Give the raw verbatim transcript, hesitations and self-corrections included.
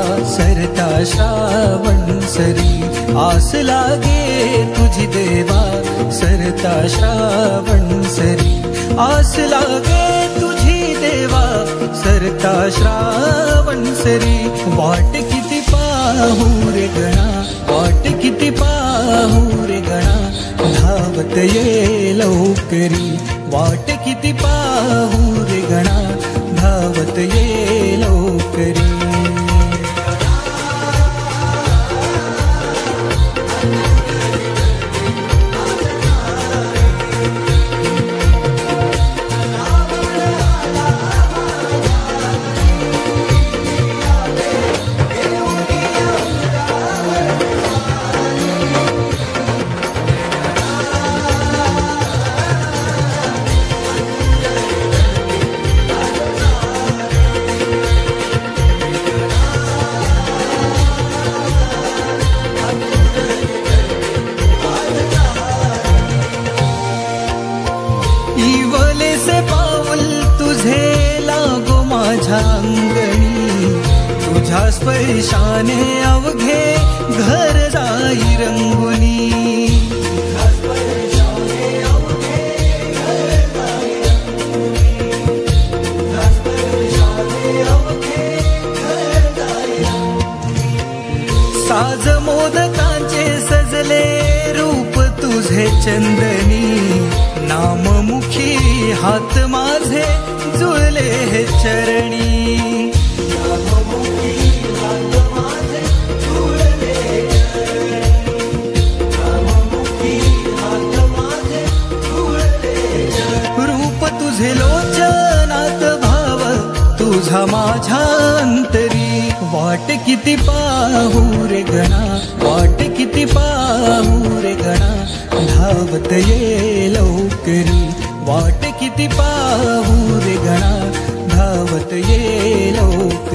सरता श्रावण सरी, आस लागे तुझी देवा सरता श्रावण सरी, आस लागे तुझी देवा सरता श्रावण सरी। वाट किती पाहू रे गणा, वाट किती पाहू रे गणा, धावत ये लवकरी, वाट किती पाहू रे गणा, धावत ये लवकरी। अंगणी तुझ्या स्पर्शाने अवघे घर जाई रंगुनी, साज मोदकांचे सजले रूप तुझे चंदनी, नाममुखी हात माझे जुळले हे चरणी, नाममुखी हात माझे जुळले चरणी, नाममुखी हात माझे जुळले चरणी। रूप तुझे लोचनात भाव तुझा माझ्या अंतरी, वाट किती पाहू रे गणा, वाट किती पाहू रे गणा, धावत ये लवकरी, वाट किती पाहू रे गणा, धावत ये लवकरी।